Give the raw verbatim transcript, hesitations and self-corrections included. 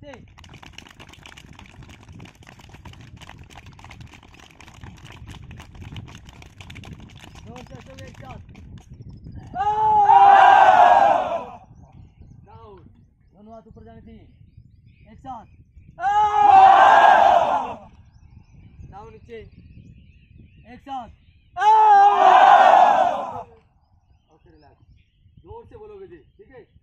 नीचे। जोर से सब एक साथ। डाउन। दोनों हाथ ऊपर जाने चाहिए। एक साथ। डाउन नीचे। एक साथ। Okay relax. जोर से बोलोगे जी, ठीक है।